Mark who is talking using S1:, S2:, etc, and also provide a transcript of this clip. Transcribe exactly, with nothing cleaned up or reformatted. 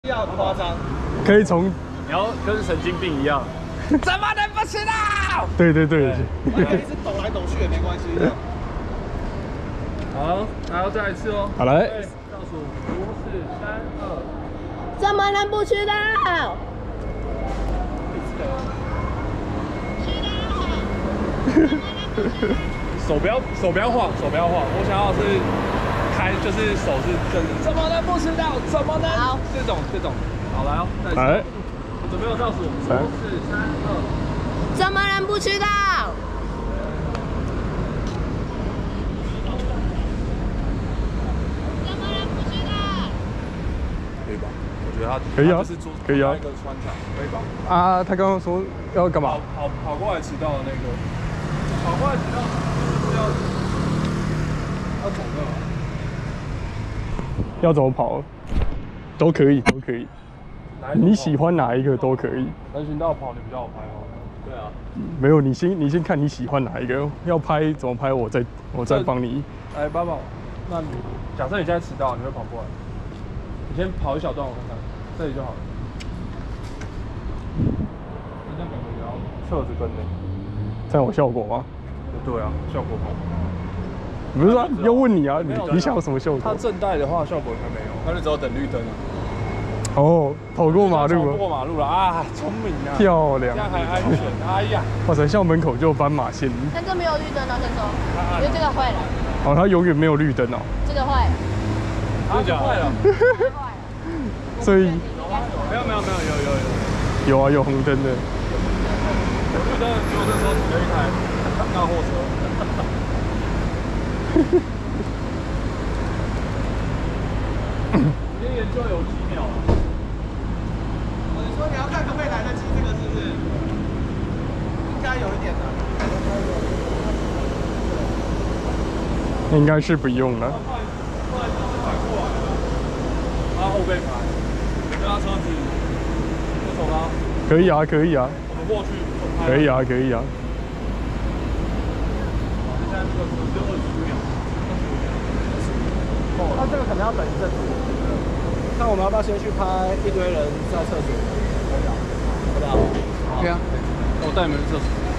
S1: 要夸张，
S2: 可以从
S3: 你要跟神经病一样，怎么能不知道？
S2: 对对对，
S1: 我可以一直抖来抖去也没关系。
S3: 好，还要再一次哦。
S2: 好来，
S3: 倒数五、四、三、二。
S4: 怎么能不知道？
S3: 手不要手不要晃，手不要晃。我想要是开，就是手是正的。怎么能不知道？怎么能？
S4: 好，
S3: 这种这种。好来哦，再
S2: 来，
S3: 准备好倒数五、四、三、二。
S4: 怎么能不知道？怎么能不知道？
S3: 可以吧？我觉得他
S2: 可以啊
S3: 就是做
S2: 可以啊
S3: 一个穿场，可以吧？
S2: 啊，他刚刚说要干嘛
S3: 跑？跑跑过来迟到的那个，跑过来迟到就是要要走的。
S2: 要怎么跑？都可以，都可以。你喜欢哪一个都可以。
S3: 人行道跑你比较好拍哦。对啊。
S2: 没有，你先你先看你喜欢哪一个，要拍怎么拍，我再我再帮你。
S3: 哎，爸爸，那你假设你现在迟到，你会跑过来，你先跑一小段我看看，这里就好了。这样感觉要侧着跟呢，
S2: 这样有效果吗？
S3: 对啊，效果好。
S2: 不是啊，要问你啊，你你想要什么效果？
S3: 它正带的话，效果应该没有，它就只有等绿灯啊。
S2: 哦，跑过马路了，
S3: 跑过马路了啊，聪明啊，
S2: 漂亮，
S3: 这样还安全。哎呀，
S2: 哇塞，校门口就有斑马线。
S4: 但这没有绿灯哦，先说，因为这个坏了。
S2: 哦，它永远没有绿灯哦。
S4: 这个坏了。
S3: 真的坏了。
S2: 所以
S3: 没有没有没有有有有
S2: 有啊，有红灯的。
S3: 有绿灯，结果这时候停了一台大货车。今天研究有几秒啊？
S1: 你说你要看可不可以来得及这个是不是？应该有一点的。
S2: 应该是不用了。
S3: 不然就是反过来了，他后背盘，跟他车子不走吗？
S2: 可以啊，可以啊，
S3: 我们过去
S2: 可以啊，可以啊。
S3: 现在这个只有二十秒，
S1: 那这个可能要等一阵子。那我们要不要先去拍一堆人在厕所？可以啊，要不要？
S3: 可以啊，我带你们去厕所。